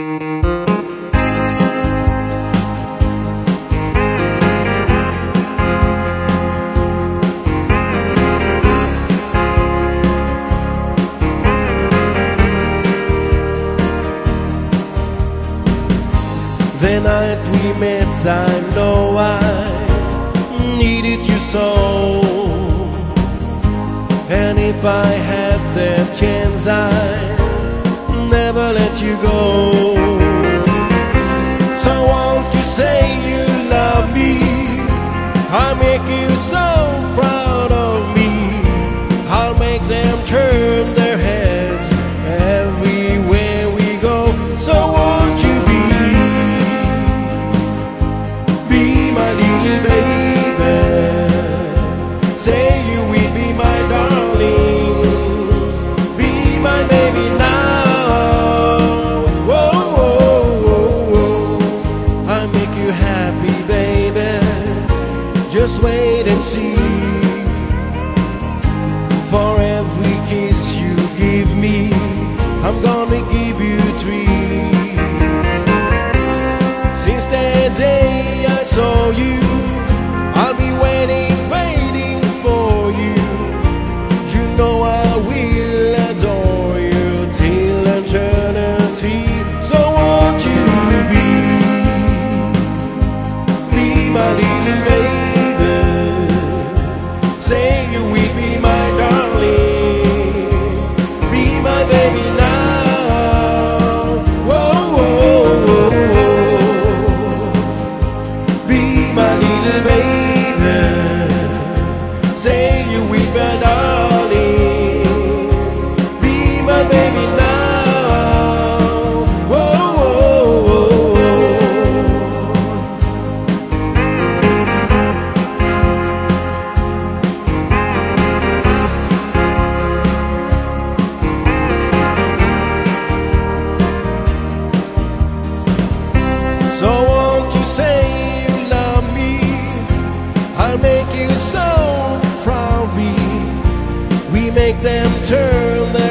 The night we met, I know I needed you so. And if I had the chance, I'd never let you go. So won't you say you love me? I'll make you so proud of me. I'll make them turn their heads everywhere we go. So won't you be my little baby? Say you will be my darling. Be my baby now. Whoa, whoa, whoa, whoa. I'll make you happy, baby. Just wait and see. For every kiss you give me, I'm gonna give you 3. Since that day I saw you, I'll be waiting, waiting for you. You know I will adore you till eternity. So won't you be my little baby? Say you will be my darling. Be my baby now. Whoa, whoa, whoa, whoa. Be my little baby. Say you will be my darling. Be my baby now. Whoa, whoa, whoa, whoa. So won't you say you love me? I'll make you so proud of me. We make them turn their